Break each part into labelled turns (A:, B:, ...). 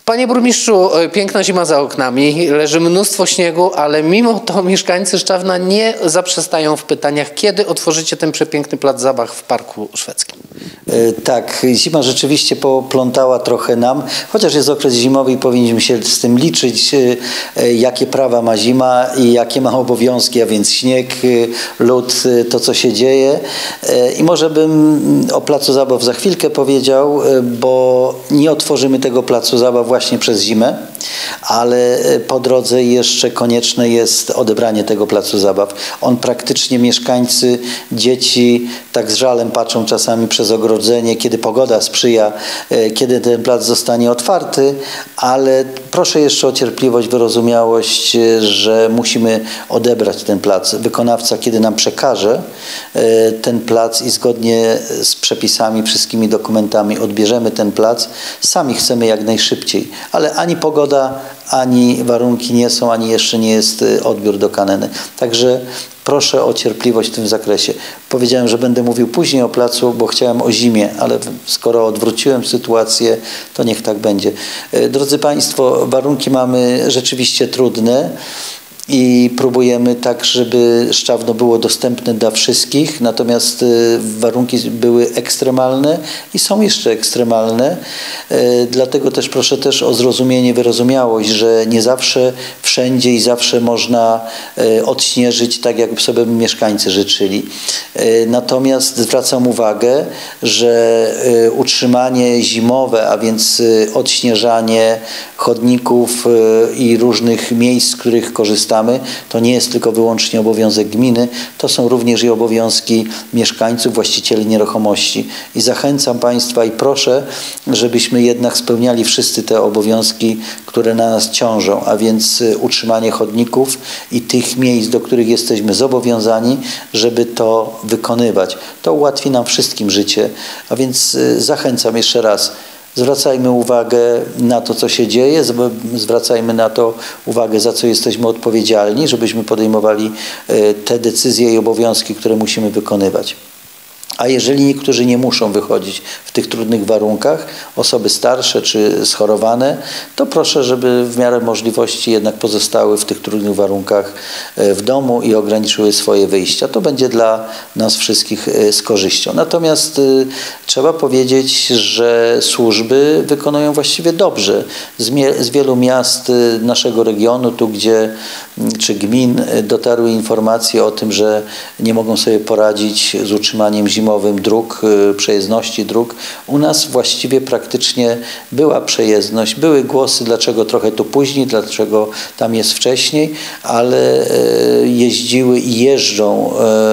A: Panie burmistrzu, piękna zima za oknami, leży mnóstwo śniegu, ale mimo to mieszkańcy Szczawna nie zaprzestają w pytaniach, kiedy otworzycie ten przepiękny plac zabaw w Parku Szwedzkim.
B: Tak, zima rzeczywiście poplątała trochę nam, chociaż jest okres zimowy i powinniśmy się z tym liczyć, jakie prawa ma zima i jakie ma obowiązki, a więc śnieg, lód, to co się dzieje. I może bym o placu zabaw za chwilkę powiedział, bo nie otworzymy tego placu zabaw właśnie przez zimę, ale po drodze jeszcze konieczne jest odebranie tego placu zabaw. On praktycznie mieszkańcy, dzieci tak z żalem patrzą czasami przez ogrodzenie, kiedy pogoda sprzyja, kiedy ten plac zostanie otwarty, ale proszę jeszcze o cierpliwość, wyrozumiałość, że musimy odebrać ten plac. Wykonawca, kiedy nam przekaże ten plac i zgodnie z przepisami, wszystkimi dokumentami odbierzemy ten plac, sami chcemy jak najszybciej, ale ani pogoda, ani warunki nie są, ani jeszcze nie jest odbiór dokonany. Także proszę o cierpliwość w tym zakresie. Powiedziałem, że będę mówił później o placu, bo chciałem o zimie, ale skoro odwróciłem sytuację, to niech tak będzie. Drodzy Państwo, warunki mamy rzeczywiście trudne i próbujemy tak, żeby Szczawno było dostępne dla wszystkich, natomiast warunki były ekstremalne i są jeszcze ekstremalne. Dlatego też proszę też o zrozumienie, wyrozumiałość, że nie zawsze, wszędzie i zawsze można odśnieżyć tak, jak sobie mieszkańcy życzyli. Natomiast zwracam uwagę, że utrzymanie zimowe, a więc odśnieżanie chodników i różnych miejsc, z których korzystamy, to nie jest tylko wyłącznie obowiązek gminy, to są również i obowiązki mieszkańców, właścicieli nieruchomości. I zachęcam Państwa i proszę, żebyśmy jednak spełniali wszyscy te obowiązki, które na nas ciążą, a więc utrzymanie chodników i tych miejsc, do których jesteśmy zobowiązani, żeby to wykonywać. To ułatwi nam wszystkim życie, a więc zachęcam jeszcze raz. Zwracajmy uwagę na to, co się dzieje, zwracajmy na to uwagę, za co jesteśmy odpowiedzialni, żebyśmy podejmowali te decyzje i obowiązki, które musimy wykonywać. A jeżeli niektórzy nie muszą wychodzić w tych trudnych warunkach, osoby starsze czy schorowane, to proszę, żeby w miarę możliwości jednak pozostały w tych trudnych warunkach w domu i ograniczyły swoje wyjścia. To będzie dla nas wszystkich z korzyścią. Natomiast trzeba powiedzieć, że służby wykonują właściwie dobrze. Z wielu miast naszego regionu, tu gdzie czy gmin dotarły informacje o tym, że nie mogą sobie poradzić z utrzymaniem zimowym dróg, przejezdności dróg. U nas właściwie praktycznie była przejezdność, były głosy, dlaczego trochę tu później, dlaczego tam jest wcześniej, ale jeździły i jeżdżą,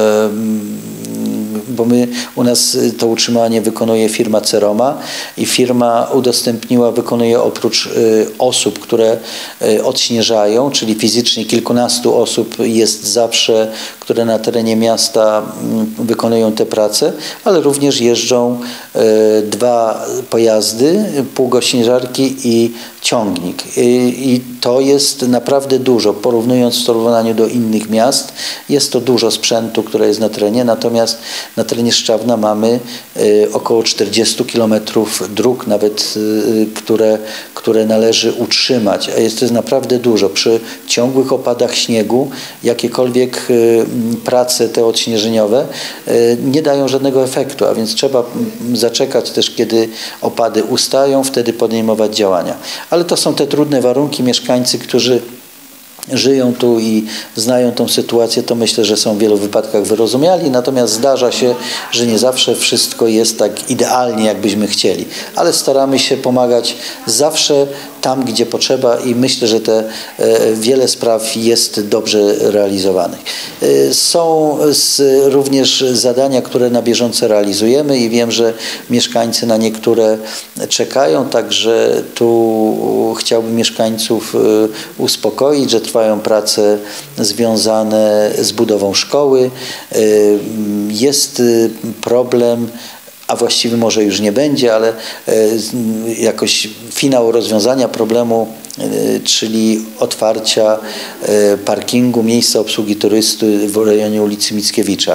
B: bo u nas to utrzymanie wykonuje firma Ceroma i firma udostępniła, wykonuje oprócz osób, które odśnieżają, czyli fizycznie kilkunastu osób jest zawsze, które na terenie miasta wykonują te prace, ale również jeżdżą dwa pojazdy, półgośnieżarki i ciągnik. I to jest naprawdę dużo, porównując w porównaniu do innych miast, jest to dużo sprzętu, które jest na terenie, natomiast na terenie Szczawna mamy około 40 km dróg, nawet które należy utrzymać, a jest to naprawdę dużo. Przy ciągłych opadach śniegu jakiekolwiek prace te odśnieżeniowe nie dają żadnego efektu, a więc trzeba zaczekać też, kiedy opady ustają, wtedy podejmować działania. Ale to są te trudne warunki. Mieszkańcy, którzy żyją tu i znają tą sytuację, to myślę, że są w wielu wypadkach wyrozumiali, natomiast zdarza się, że nie zawsze wszystko jest tak idealnie, jakbyśmy chcieli, ale staramy się pomagać zawsze tam, gdzie potrzeba i myślę, że wiele spraw jest dobrze realizowanych. Są również zadania, które na bieżąco realizujemy i wiem, że mieszkańcy na niektóre czekają, także tu chciałbym mieszkańców uspokoić, że trwają prace związane z budową szkoły. Jest problem, a właściwie może już nie będzie, ale jakoś finał rozwiązania problemu, czyli otwarcia parkingu, miejsca obsługi turystów w rejonie ulicy Mickiewicza.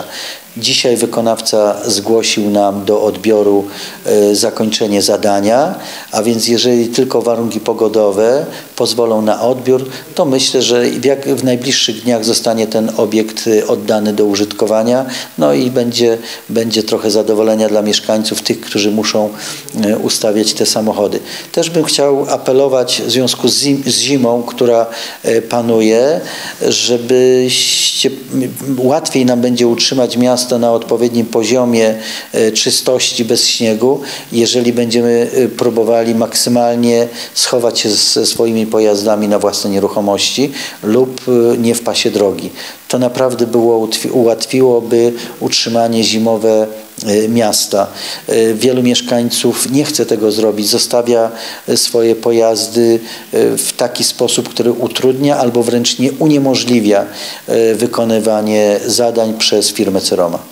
B: Dzisiaj wykonawca zgłosił nam do odbioru zakończenie zadania, a więc jeżeli tylko warunki pogodowe pozwolą na odbiór, to myślę, że w najbliższych dniach zostanie ten obiekt oddany do użytkowania, no i będzie trochę zadowolenia dla mieszkańców, tych, którzy muszą ustawiać te samochody. Też bym chciał apelować w związku z zimą, która panuje, żebyście łatwiej nam będzie utrzymać miasto na odpowiednim poziomie czystości bez śniegu, jeżeli będziemy próbowali maksymalnie schować się ze swoimi pojazdami na własne nieruchomości lub nie w pasie drogi. To naprawdę ułatwiłoby utrzymanie zimowe miasta. Wielu mieszkańców nie chce tego zrobić, zostawia swoje pojazdy w taki sposób, który utrudnia albo wręcz nie uniemożliwia wykonywanie zadań przez firmę Ceroma.